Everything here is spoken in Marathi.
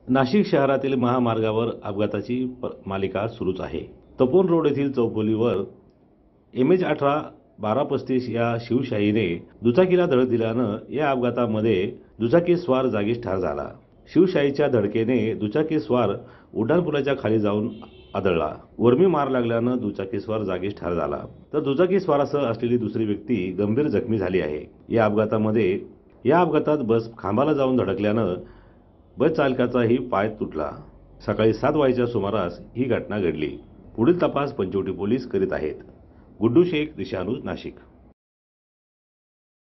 नाशिक शहरातील महामार्गावर अपघाताची मालिका सुरूच आहे। तपोवन रोड येथील चौफुलीवर MH18 1235 या शिवशाहीने दुचाकीला धडक दिल्यानं या अपघातामध्ये दुचाकी स्वार जागीच ठार झाला। शिवशाहीच्या धडकेने दुचाकी स्वार उड्डाणपुलाच्या खाली जाऊन आदळला। वर्मी मार लागल्यानं दुचाकी स्वार जागीच ठार झाला, तर दुचाकी स्वारासह असलेली दुसरी व्यक्ती गंभीर जखमी झाली आहे। या अपघातात बस खांबाला जाऊन धडकल्यानं बस चालकाचाही पाय तुटला। सकाळी 7 वाजेच्या सुमारास ही घटना घडली। पुढील तपास पंचवटी पोलीस करीत आहेत। गुड्डू शेख, दिशा न्यूज, नाशिक।